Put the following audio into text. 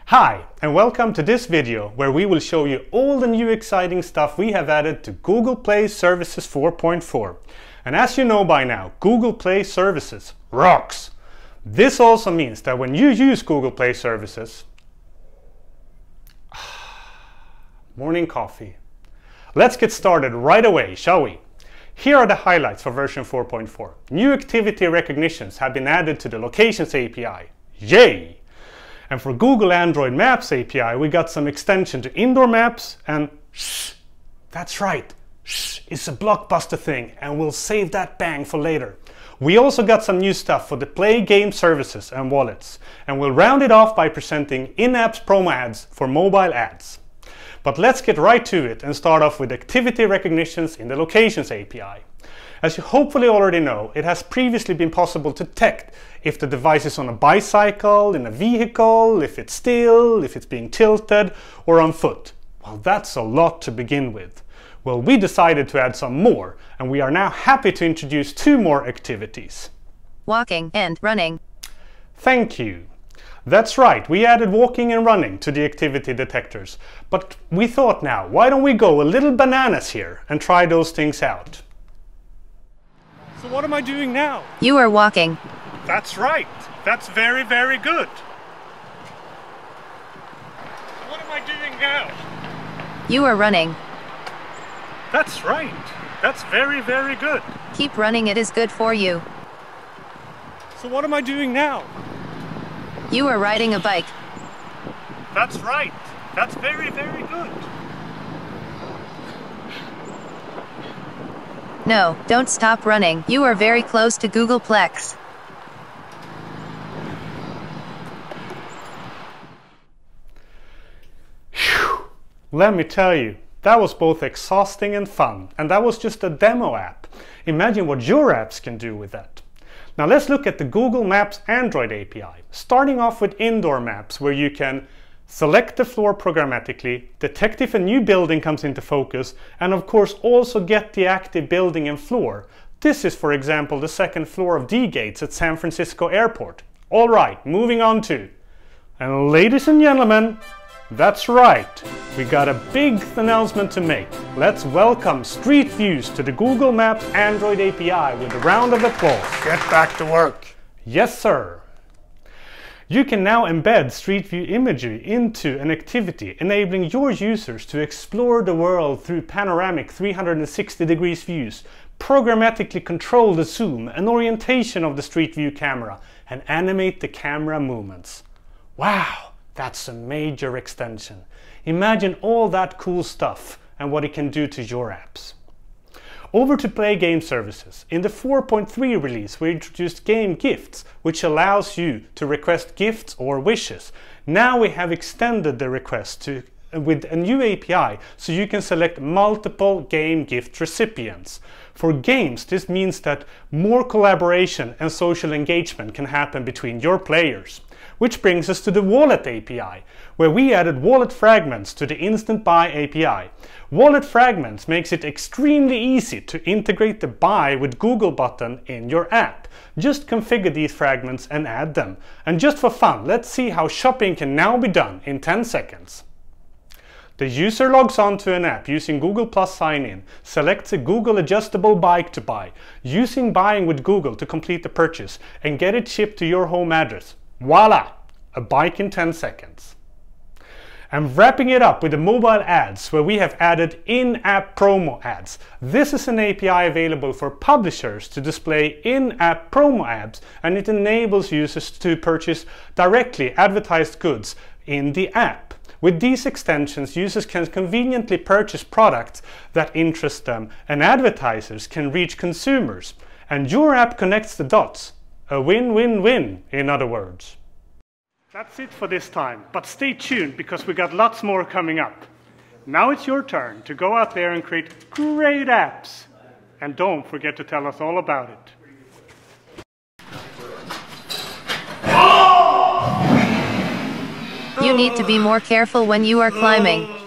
Hi, and welcome to this video where we will show you all the new exciting stuff we have added to Google Play Services 4.4. And as you know by now, Google Play Services rocks! This also means that when you use Google Play Services... morning coffee. Let's get started right away, shall we? Here are the highlights for version 4.4. New activity recognitions have been added to the Locations API. Yay! And for Google Android Maps API, we got some extension to indoor maps and shh, that's right, shh, it's a blockbuster thing and we'll save that bang for later. We also got some new stuff for the Play game services and wallets, and we'll round it off by presenting in-apps promo ads for mobile ads. But let's get right to it and start off with activity recognitions in the Locations API. As you hopefully already know, it has previously been possible to detect if the device is on a bicycle, in a vehicle, if it's still, if it's being tilted, or on foot. Well, that's a lot to begin with. Well, we decided to add some more, and we are now happy to introduce two more activities. Walking and running. Thank you. That's right, we added walking and running to the activity detectors. But we thought now, why don't we go a little bananas here and try those things out? So what am I doing now? You are walking. That's right. That's very, very good. What am I doing now? You are running. That's right. That's very, very good. Keep running, it is good for you. So what am I doing now? You are riding a bike. That's right. That's very, very good. No, don't stop running. You are very close to Googleplex. Phew. Let me tell you, that was both exhausting and fun, and that was just a demo app. Imagine what your apps can do with that. Now let's look at the Google Maps Android API, starting off with indoor maps where you can select the floor programmatically, detect if a new building comes into focus, and of course also get the active building and floor. This is, for example, the second floor of D-Gates at San Francisco Airport. Alright, moving on to... And ladies and gentlemen, that's right, we got a big announcement to make. Let's welcome Street Views to the Google Maps Android API with a round of applause. Get back to work. Yes, sir. You can now embed Street View imagery into an activity, enabling your users to explore the world through panoramic 360 degrees views, programmatically control the zoom and orientation of the Street View camera, and animate the camera movements. Wow, that's a major extension. Imagine all that cool stuff and what it can do to your apps. Over to Play game services. In the 4.3 release, we introduced game gifts, which allows you to request gifts or wishes. Now we have extended the request with a new API, so you can select multiple game gift recipients. For games, this means that more collaboration and social engagement can happen between your players. Which brings us to the Wallet API, where we added Wallet Fragments to the Instant Buy API. Wallet Fragments makes it extremely easy to integrate the Buy with Google button in your app. Just configure these fragments and add them. And just for fun, let's see how shopping can now be done in 10 seconds. The user logs on to an app using Google Plus sign-in, selects a Google adjustable bike to buy, using Buying with Google to complete the purchase, and get it shipped to your home address. Voila! A bike in 10 seconds. And wrapping it up with the mobile ads, where we have added in-app promo ads. This is an API available for publishers to display in-app promo ads, and it enables users to purchase directly advertised goods in the app. With these extensions, users can conveniently purchase products that interest them, and advertisers can reach consumers. And your app connects the dots. A win-win-win, in other words. That's it for this time, but stay tuned because we got lots more coming up. Now it's your turn to go out there and create great apps. And don't forget to tell us all about it. You need to be more careful when you are climbing.